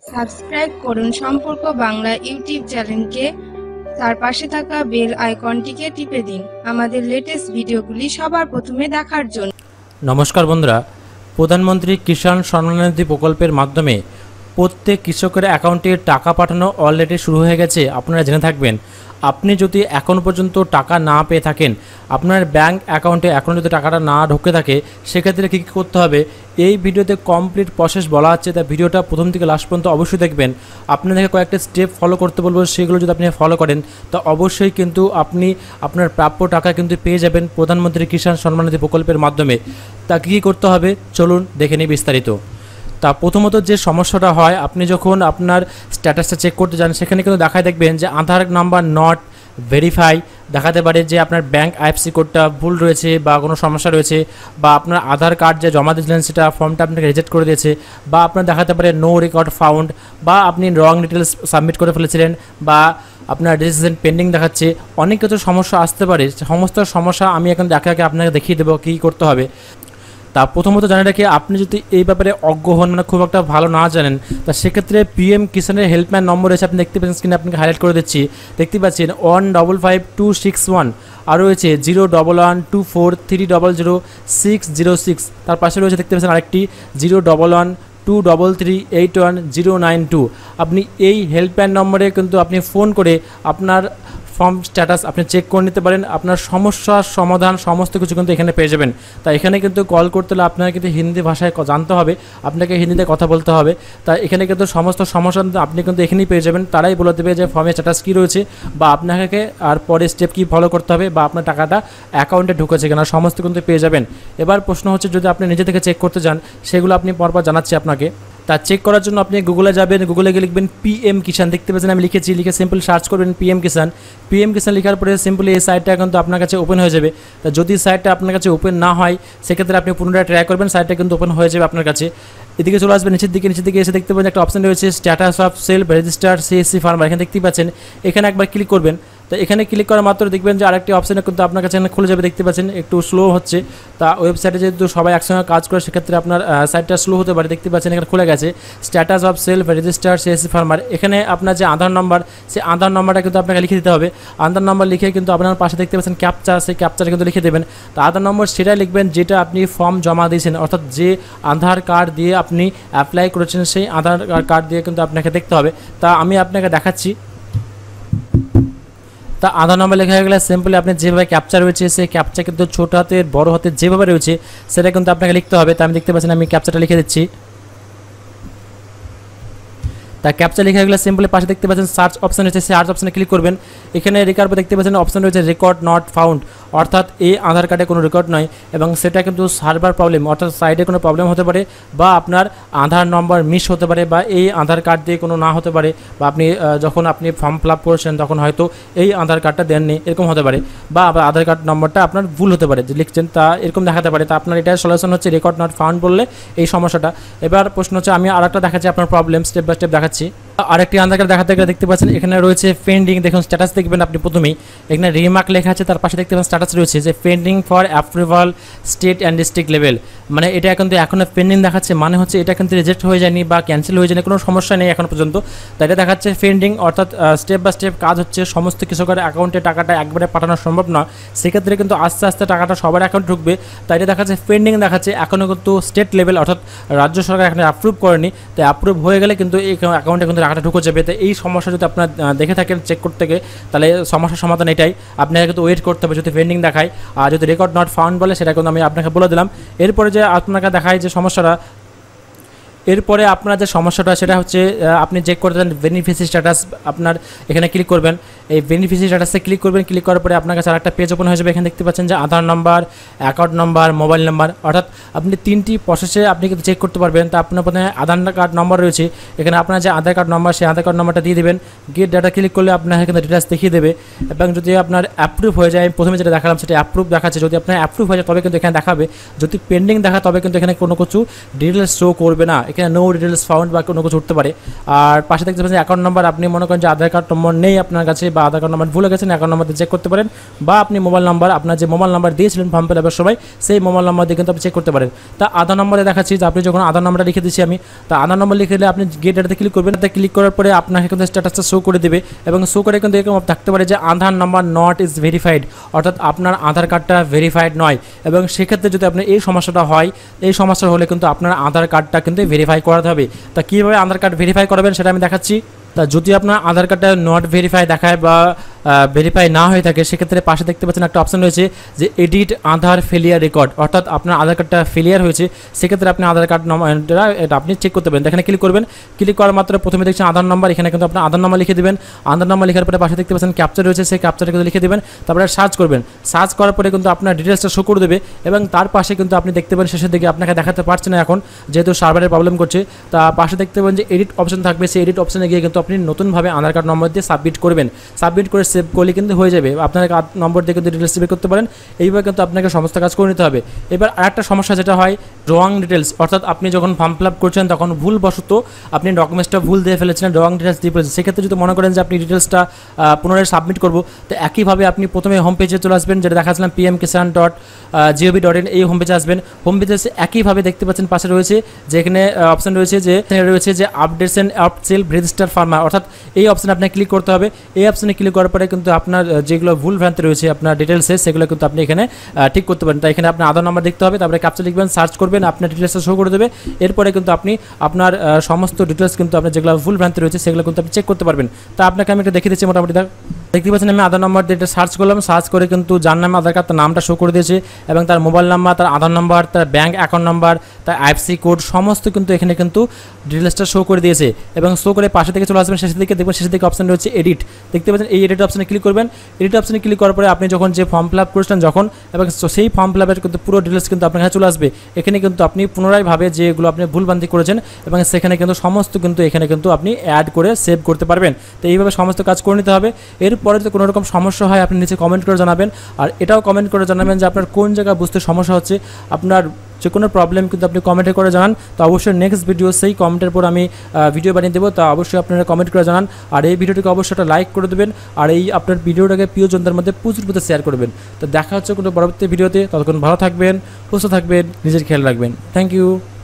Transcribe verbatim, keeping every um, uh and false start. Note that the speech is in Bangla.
সাবস্ক্রাইব করুন সম্পর্ক বাংলা ইউটিউব চ্যানেলকে, তার পাশে থাকা বেল আইকনটিকে টিপে দিন আমাদের লেটেস্ট ভিডিওগুলি সবার প্রথমে দেখার জন্য। নমস্কার বন্ধুরা, প্রধানমন্ত্রী কিষাণ সম্মান নিধি প্রকল্পের মাধ্যমে প্রত্যেক কৃষকের অ্যাকাউন্টে টাকা পাঠানো অলরেডি শুরু হয়ে গেছে। আপনারা জেনে থাকবেন, আপনি যদি এখন পর্যন্ত টাকা না পেয়ে থাকেন, আপনার ব্যাংক অ্যাকাউন্টে এখন যদি টাকাটা না ঢুকে থাকে, সেক্ষেত্রে কী কী করতে হবে এই ভিডিওতে কমপ্লিট প্রসেস বলা আছে। তাই ভিডিওটা প্রথম থেকে লাস্ট পর্যন্ত অবশ্যই দেখবেন। আপনাদেরকে কয়েকটা স্টেপ ফলো করতে বলবো, সেগুলো যদি আপনি ফলো করেন তো অবশ্যই কিন্তু আপনি আপনার প্রাপ্য টাকা কিন্তু পেয়ে যাবেন প্রধানমন্ত্রী কিষাণ সম্মান নিধি প্রকল্পের মাধ্যমে। তা কী কী করতে হবে চলুন দেখে নিই বিস্তারিত। তা প্রথমত যে সমস্যাটা হয়, আপনি যখন আপনার স্ট্যাটাসটা চেক করতে যান, সেখানে কিন্তু দেখায় দেখবেন যে আধার নাম্বার নট ভেরিফাই দেখাতে পারে, যে আপনার ব্যাঙ্ক আইএফসি কোডটা ভুল রয়েছে বা কোনো সমস্যা রয়েছে, বা আপনার আধার কার্ড যে জমা দিয়েছিলেন সেটা ফর্মটা আপনাকে রিজেক্ট করে দিয়েছে, বা আপনার দেখাতে পারে নো রেকর্ড ফাউন্ড, বা আপনি রং ডিটেলস সাবমিট করে ফেলেছিলেন, বা আপনার রেজিস্ট্রেশন পেন্ডিং দেখাচ্ছে। অনেক কিছু সমস্যা আসতে পারে। সমস্ত সমস্যা আমি এখন একে একে আপনাকে দেখিয়ে দেবো কী করতে হবে। তা প্রথমত জানিয়ে রাখি, আপনি যদি এই ব্যাপারে অজ্ঞ হন, মানে খুব একটা ভালো না জানেন, তা সেক্ষেত্রে পিএম কিষাণের হেল্পলাইন নম্বর এসে আপনি দেখতে পাচ্ছেন স্ক্রিনে, আপনাকে হাইলাইট করে দিচ্ছি। দেখতে পাচ্ছেন one double five two six one, আর রয়েছে zero double one two four three double zero six zero six. তার পাশে রয়েছে দেখতে পাচ্ছেন আরেকটি zero double one two double three eight one zero nine two. আপনি এই হেল্পলাইন নম্বরে কিন্তু আপনি ফোন করে আপনার ফর্ম স্ট্যাটাস আপনি চেক করে নিতে পারেন। আপনার সমস্যার সমাধান সমস্ত কিছু কিন্তু এখানে পেয়ে যাবেন। তাই এখানে কিন্তু কল করতে হলে আপনাকে কিন্তু হিন্দি ভাষায় জানতে হবে, আপনাকে হিন্দিতে কথা বলতে হবে। তাই এখানে কিন্তু সমস্ত সমস্যা আপনি কিন্তু এখানেই পেয়ে যাবেন। তারাই বলে দেবে যে ফর্মের স্ট্যাটাস কী রয়েছে, বা আপনাকে আর পরে স্টেপ কী ফলো করতে হবে, বা আপনার টাকাটা অ্যাকাউন্টে ঢুকেছে কিনা, সমস্ত কিন্তু পেয়ে যাবেন। এবার প্রশ্ন হচ্ছে, যদি আপনি নিজে থেকে চেক করতে যান, সেগুলো আপনি পরপর জানাচ্ছি আপনাকে। তা চেক করার জন্য আপনি গুগলে যাবেন, গুগলে গিয়ে লিখবেন পিএম কিষাণ। দেখতে পাচ্ছেন আমি লিখেছি, লিখে সিম্পল সার্চ করবেন পিএম কিষাণ। পিএম কিষাণ লেখার পরে সিম্পলি এই সাইটটা কিন্তু আপনার কাছে ওপেন হয়ে যাবে। তা যদি সাইটটা আপনার কাছে ওপেন না হয়, সেক্ষেত্রে আপনি পুনরায় ট্রাই করবেন, সাইটটা কিন্তু ওপেন হয়ে যাবে আপনার কাছে। এদিকে চলে আসবেন নিচের দিকে, নিচের দিকে এসে দেখতে পাবেন একটা অপশন রয়েছে status of self registered CSC farmer. এখানে দেখতে পাচ্ছেন, এখানে একবার ক্লিক করবেন। তো এখানে ক্লিক করা মাত্র দেখবেন যে আরেকটি অপশানে কিন্তু আপনার কাছে এখানে খুলে যাবে। দেখতে পাচ্ছেন একটু স্লো হচ্ছে। তা ওয়েবসাইটে যেহেতু সবাই একসঙ্গে কাজ করে, সেক্ষেত্রে আপনার সাইটটা স্লো হতে পারে। দেখতে পাচ্ছেন এখানে খুলে গেছে status of self registered CSC farmer. এখানে আপনার যে আধার নম্বর, সেই আধার নম্বরটা কিন্তু আপনাকে লিখে দিতে হবে। আধার নম্বর লিখে কিন্তু আপনার পাশে দেখতে পাচ্ছেন ক্যাপচা, সেই ক্যাপচাটা কিন্তু লিখে দেবেন। তো আধার নম্বর সেটাই লিখবেন যেটা আপনি ফর্ম জমা দিয়েছেন, অর্থাৎ যে আধার কার্ড দিয়ে আপনি অ্যাপ্লাই করেছেন, সেই আধার কার্ড দিয়ে কিন্তু আপনাকে দেখতে হবে। তা আমি আপনাকে দেখাচ্ছি। তা আধার নম্বর লেখা হয়ে গেলে সিম্পলি আপনি যেভাবে ক্যাপচার রয়েছে, সেই ক্যাপচা কিন্তু ছোটো হাতের বড় হাতের যেভাবে রয়েছে সেটা কিন্তু আপনাকে লিখতে হবে। তা আমি দেখতে পাচ্ছেন আমি ক্যাপচাটা লিখে দিচ্ছি। তা ক্যাপচা লিখে গেলে সিম্পলি পাশে দেখতে পাচ্ছেন সার্চ অপশন রয়েছে, সার্চ অপশনে ক্লিক করবেন। এখানে রেকর্ড দেখতে পাচ্ছেন অপশন রয়েছে রেকর্ড নট ফাউন্ড, অর্থাৎ এই আধার কার্ডে কোনো রেকর্ড নয়, এবং সেটা কিন্তু সার্ভার প্রবলেম, অর্থাৎ সাইডে কোনো প্রবলেম হতে পারে, বা আপনার আধার নম্বর মিস হতে পারে, বা এই আধার কার্ড দিয়ে কোনো না হতে পারে, বা আপনি যখন আপনি ফর্ম ফিল আপ করেছেন তখন হয়তো এই আধার কার্ডটা দেননি, এরকম হতে পারে, বা আধার কার্ড নম্বরটা আপনার ভুল হতে পারে যে লিখছেন, তা এরকম দেখাতে পারে। তা আপনার এটার সলিউশন হচ্ছে রেকর্ড নট ফাউন্ড বললে এই সমস্যাটা। এবার প্রশ্ন হচ্ছে, আমি আর একটা দেখাচ্ছি আপনার প্রবলেম, স্টেপ বাই স্টেপ দেখাচ্ছি। আরেকটি আধার কার্ড দেখাতে গেলে দেখতে পাচ্ছেন এখানে রয়েছে পেন্ডিং। দেখুন স্ট্যাটাস দেখবেন আপনি প্রথমেই, এখানে রিমার্ক লেখা আছে, তার পাশে দেখতে পাচ্ছেন স্ট্যাটাস রয়েছে যে pending for approval state and district level. মানে এটা কিন্তু এখনও পেন্ডিং দেখাচ্ছে, মানে হচ্ছে এটা কিন্তু রিজেক্ট হয়ে যায়নি বা ক্যান্সেল হয়ে যায়নি, কোনো সমস্যা নেই এখন পর্যন্ত। তাই এটা দেখাচ্ছে পেন্ডিং, অর্থাৎ স্টেপ বাই স্টেপ কাজ হচ্ছে। সমস্ত কৃষকের অ্যাকাউন্টে টাকাটা একবারে পাঠানো সম্ভব নয়, সেক্ষেত্রে কিন্তু আস্তে আস্তে টাকাটা সবার অ্যাকাউন্টে ঢুকবে। তাই এটা দেখাচ্ছে পেন্ডিং দেখাচ্ছে, এখনও কিন্তু স্টেট লেভেল অর্থাৎ রাজ্য সরকার এখানে অ্যাপ্রুভ করেনি। তাই অ্যাপ্রুভ হয়ে গেলে কিন্তু এই অ্যাকাউন্টে কিন্তু টাকাটা ঢুকে যাবে। তাই এই সমস্যা যদি আপনার দেখে থাকেন চেক করতে গিয়ে, তাহলে সমস্যার সমাধান এটাই, আপনাকে কিন্তু ওয়েট করতে হবে যদি পেন্ডিং দেখায়। আর যদি রেকর্ড নট ফাউন্ড বলে, সেটা কিন্তু আমি আপনাকে বলে দিলাম। এরপরে যে আপনাকে দেখায় যে সমস্যাটা, এরপরে আপনার যে সমস্যাটা সেটা হচ্ছে আপনি চেক করতে চান বেনিফিসিয়ারি স্ট্যাটাস। আপনার এখানে ক্লিক করবেন, এই বেনিফিসিয়ারি স্ট্যাটাসে ক্লিক করবেন। ক্লিক করার পরে আপনার কাছে আরেকটা পেজ ওপেন হয়ে যাবে। এখানে দেখতে পাচ্ছেন যে Aadhaar number, account number, mobile number, অর্থাৎ আপনি তিনটি প্রসেসে আপনি কিন্তু চেক করতে পারবেন। তা আপনার প্রথমে আধার কার্ড নম্বর রয়েছে, এখানে আপনার যে আধার কার্ড নম্বর, সেই আধার কার্ড নম্বরটা দিয়ে দেবেন। গেট ডাটা ক্লিক করলে আপনার এখানে ডিটেলস দেখিয়ে দেবে, এবং যদি আপনার অ্যাপ্রুভ হয়ে যায়, প্রথমে যেটা দেখালাম সেটা অ্যাপ্রুভ দেখাচ্ছে। যদি আপনার অ্যাপ্রুভ হয়ে যায় তবে কিন্তু এখানে দেখাবে, যদি পেন্ডিং দেখা তবে কিন্তু এখানে কোনো কিছু ডিটেলস শো করবে না। এখানে নো ডিটেলস ফাউন্ড বা কোনো কিছু উঠতে পারে। আর পাশে দেখতে পাচ্ছেন অ্যাকাউন্ট নাম্বার, আপনি মনে করেন যে আধার কার্ড নম্বর নেই আপনার কাছে বা আধার কার্ড নাম্বার ভুলে গেছেন, অ্যাকাউন্ট নাম্বার চেক করতে পারেন, বা আপনি মোবাইল নাম্বার আপনার যে মোবাইল নাম্বার দিয়েছিলেন ফর্ম ফিল আপের সময় সেই মোবাইল নাম্বার দিয়ে কিন্তু আপনি চেক করতে পারেন। তা আধার নম্বরে দেখাচ্ছি যে আপনি যখন আধার নাম্বারটা লিখে দিচ্ছি আমি, তা আধার নম্বর লিখে দিলে আপনি গেট এটাতে ক্লিক করবেন, তাতে ক্লিক করার পরে আপনাকে কিন্তু স্ট্যাটাসটা শো করে দেবে এবং শো করে কিন্তু এরকম থাকতে পারে যে Aadhaar number not is verified, অর্থাৎ আপনার আধার কার্ডটা ভেরিফাইড নয়। এবং সেক্ষেত্রে যদি আপনার এই সমস্যাটা হয়, এই সমস্যা হলে কিন্তু আপনার আধার কার্ডটা কিন্তু ভেরিফাই করাতে হবে। তা কীভাবে আধার কার্ড ভেরিফাই করাবেন সেটা আমি দেখাচ্ছি। তা যদি আপনার আধার কার্ডটা নট ভেরিফাই দেখায় বা ভেরিফাই না হয়ে থাকে, সেক্ষেত্রে পাশে দেখতে পাচ্ছেন একটা অপশন রয়েছে যে এডিট আধার ফেলিয়ার রেকর্ড, অর্থাৎ আপনার আধার কার্ডটা ফেলিয়ার হয়েছে, সেক্ষেত্রে আপনি আধার কার্ড নম্বরটা এটা আপনি চেক করতে পারেন। এখানে ক্লিক করবেন, ক্লিক করার মাত্র প্রথমে দেখছেন আধার নম্বর, এখানে কিন্তু আপনার আধার নম্বর লিখে দেবেন। আধার নম্বর লেখার পরে পাশে দেখতে পাচ্ছেন ক্যাপচার রয়েছে, সেই ক্যাপচারটা কিন্তু লিখে দেবেন, তারপরে সার্চ করবেন। সার্চ করার পরে কিন্তু আপনার ডিটেলসটা শো করে দেবে এবং তার পাশে কিন্তু আপনি দেখতে পারেন শেষের দিকে আপনাকে দেখাতে পারছে না এখন, যেহেতু সার্ভারের প্রবলেম করছে। তা পাশে দেখতে পাবেন যে এডিট অপশন থাকবে, সেই এডিট অপশনে গিয়ে কিন্তু আপনি নতুনভাবে আধার কার্ড নম্বর দিয়ে সাবমিট করবেন। সাবমিট করে সেভ করলে কিন্তু হয়ে যাবে, আপনার নম্বর দিয়ে কিন্তু ডিটেলস বের করতে পারেন। এইভাবে কিন্তু আপনাকে সমস্ত কাজ করে নিতে হবে। এবার আরেকটা সমস্যা যেটা হয় রং ডিটেলস, অর্থাৎ আপনি যখন ফর্ম ফিল আপ করছেন তখন ভুলবশত আপনি ডকুমেন্টসটা ভুল দিয়ে ফেলেছিলেন, রং ডিটেলস দিয়ে ফেলেছেন। সেক্ষেত্রে যদি মনে করেন যে আপনি ডিটেলসটা পুনরায় সাবমিট করবো, তো একইভাবে আপনি প্রথমে হোম পেজে চলে আসবেন, যেটা দেখাচ্ছিলাম P M Kisan dot G O V dot in, এই হোম পেজে আসবেন। হোম পেজে একইভাবে দেখতে পাচ্ছেন পাশে রয়েছে যে এখানে অপশন রয়েছে যে রয়েছে যে updates and of self register farmer, অর্থাৎ এই অপশনে আপনাকে ক্লিক করতে হবে। এই অপশনে ক্লিক করার পরে কিন্তু আপনার যেগুলো ভুল ভ্রান্তি রয়েছে আপনার ডিটেলসে, সেগুলো কিন্তু আপনি এখানে ঠিক করতে পারেন। তাই এখানে আপনার আধার নাম্বার দেখতে হবে, তারপরে ক্যাপচা লিখবেন, সার্চ করবেন, আপনার ডিটেলসটা শো করে দেবে। এরপরে কিন্তু আপনি আপনার সমস্ত ডিটেলস কিন্তু আপনার যেগুলো ভুল ভ্রান্তি রয়েছে সেগুলো কিন্তু আপনি চেক করতে পারবেন। তা আপনাকে আমি একটা দেখিয়ে দিচ্ছি মোটামুটি। দেখতে পাচ্ছেন আমি আধার নাম্বার দিয়ে এটা সার্চ করলাম, সার্চ করে কিন্তু যার নামে আধার কার্ড তার নামটা শো করে দিয়েছে এবং তার মোবাইল নাম্বার, তার আধার নাম্বার, তার ব্যাঙ্ক অ্যাকাউন্ট নাম্বার, তার আইএফসি কোড সমস্ত কিন্তু এখানে কিন্তু ডিটেলসটা শো করে দিয়েছে। এবং শো করে পাশে থেকে চলে আসবেন, শেষের দিকে দেখবেন শেষের দিকে অপশন রয়েছে এডিট, দেখতে পাচ্ছেন এই এডিট অপশনে ক্লিক করবেন। এডিট অপশনে ক্লিক করার পরে আপনি যখন যে ফর্ম ফিল আপ করেছিলেন যখন, এবং সেই ফর্ম ফিল আপের কিন্তু পুরো ডিটেলস কিন্তু আপনার কাছে চলে আসবে। এখানে কিন্তু আপনি পুনরায়ভাবে যেগুলো আপনি ভুলভ্রান্তি করেছেন এবং সেখানে কিন্তু সমস্ত কিন্তু এখানে কিন্তু আপনি অ্যাড করে সেভ করতে পারবেন। তো এইভাবে সমস্ত কাজ করে নিতে হবে। এরপরে যদি কোনো রকম সমস্যা হয় আপনি নিচে কমেন্ট করে জানাবেন, আর এটাও কমেন্ট করে জানাবেন যে আপনার কোন জায়গায় বুঝতে সমস্যা হচ্ছে। আপনার যে কোনো প্রবলেম কিন্তু আপনি কমেন্টে করে জানান, তো অবশ্যই নেক্সট ভিডিও সেই কমেন্টের পর আমি ভিডিও বানিয়ে দেবো। তা অবশ্যই আপনারা কমেন্ট করে জানান, আর এই ভিডিওটিকে অবশ্যই একটা লাইক করে দেবেন, আর এই আপনার ভিডিওটাকে প্রিয়জনদের মধ্যে প্রচুর প্রচুর শেয়ার করবেন। তো দেখা হচ্ছে কোনো পরবর্তী ভিডিওতে, ততক্ষণ ভালো থাকবেন, সুস্থ থাকবেন, নিজের খেয়াল রাখবেন। Thank you.